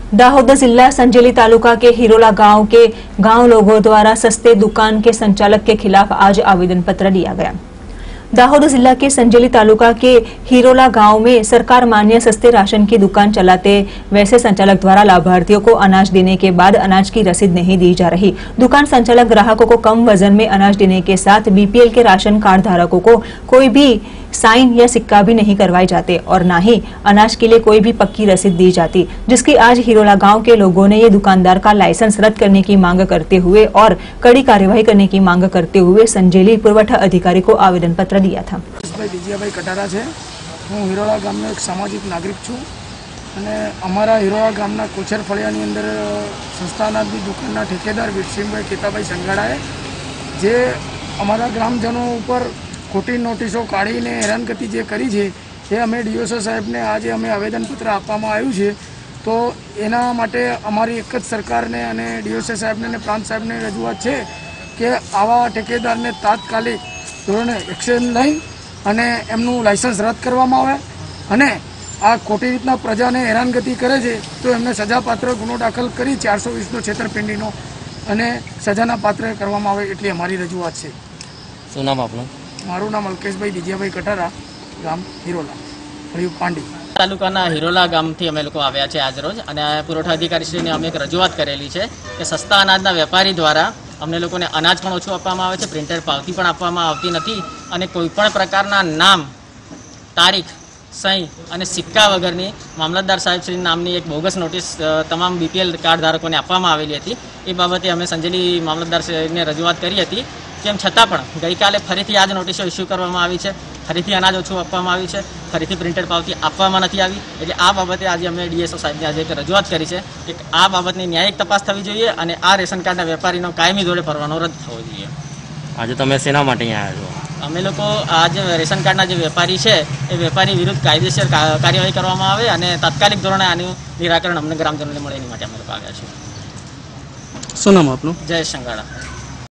दाहोद जिला संजेली तालुका के हिरोला गांव के गांव लोगों द्वारा सस्ते दुकान के संचालक के खिलाफ आज आवेदन पत्र दिया गया। दाहोद जिला के संजेली तालुका के हिरोला गांव में सरकार मान्य सस्ते राशन की दुकान चलाते वैसे संचालक द्वारा लाभार्थियों को अनाज देने के बाद अनाज की रसीद नहीं दी जा रही। दुकान संचालक ग्राहकों को कम वजन में अनाज देने के साथ बीपीएल के राशन कार्ड धारकों को कोई भी साइन या सिक्का भी नहीं करवाए जाते और न ही अनाज के लिए कोई भी पक्की रसीद दी जाती, जिसकी आज हिरोला गांव के लोगों ने ये दुकानदार का लाइसेंस रद्द करने की मांग करते हुए और कड़ी कार्यवाही करने की मांग करते हुए संजेली पुरवठा अधिकारी को आवेदन पत्र दिया था। विजयभाई कटारा है, हूँ हिरोला गामनो एक सामाजिक नागरिक छूँ અને અમારા हिरोला ગામના કોચર ફળિયાની અંદર સસ્તા અનાજની દુકાનના ઠેકેદાર વીરસિંહભાઈ કેતાભાઈ સંગાડાએ જે અમારા ગ્રામજનો ઉપર ખોટી નોટિસો કાઢીને હેરાનગતિ જે કરી છે એ અમે ડીઓસી સાહેબને આજે અમે આવેદનપત્ર આપવામાં આવ્યું છે। તો એના માટે અમારી એક જ સરકારને અને ડીઓસી સાહેબને અને પ્રાંત સાહેબને રજૂઆત છે કે આવા ઠેકેદારને તાત્કાલિક ધોરણે એક્શન લઈ અને એમનું લાયસન્સ રદ કરવામાં આવે અને આ ખોટી રીતના પ્રજાને હેરાનગતિ કરે છે તો એમને સજાપાત્ર ગુનો દાખલ કરી 420નો છેતરપિંડીનો અને સજાના પાત્ર કરવામાં આવે એટલી અમારી રજૂઆત છે। શું નામ આપનું? મારું નામ અલ્કેશભાઈ વિજયભાઈ કટારા, ગામ हिरोला, હરિયું પાંડી તાલુકાના हिरोला ગામથી અમે લોકો આવ્યા છે આજ રોજ અને પુરવઠા અધિકારીશ્રીને અમે એક રજૂઆત કરેલી છે કે સસ્તા અનાજના વેપારી દ્વારા અમને લોકોને અનાજ પણ ઓછું આપવામાં આવે છે, પ્રિન્ટેડ પાવતી પણ આપવામાં આવતી નથી અને કોઈપણ પ્રકારના નામ, તારીખ, સહી અને સિક્કા વગરની મામલતદાર સાહેબશ્રી નામની એક બોગસ નોટિસ તમામ બીપીએલ કાર્ડ ધારકોને આપવામાં આવેલી હતી। એ બાબતે અમે સંજેલી મામલતદાર સાહેબને રજૂઆત કરી હતી। તેમ છતાં પણ ગઈકાલે ફરીથી આ જ નોટિસો ઇસ્યુ કરવામાં આવી છે, ફરીથી અનાજ ઓછું આપવામાં આવ્યું છે, ફરીથી પ્રિન્ટેડ પાવતી આપવામાં નથી આવી। એટલે આ બાબતે આજે અમે ડીએસઓ સાહેબને આજે એક રજૂઆત કરી છે કે આ બાબતની ન્યાયિક તપાસ થવી જોઈએ અને આ રેશન કાર્ડના વેપારીનો કાયમી ધોરણે ભરવાનો રદ થવો જોઈએ। આજે તમે શેના માટે અહીંયા આવ્યા છો? અમે લોકો આ જે રેશન કાર્ડના જે વેપારી છે એ વેપારી વિરુદ્ધ કાયદેસર કાર્યવાહી કરવામાં આવે અને તાત્કાલિક ધોરણે આનું નિરાકરણ અમને ગ્રામજનોને મળે એની માટે અમે લોકો આવ્યા છીએ। શું નામ આપનું? જયેશ સંગાડા।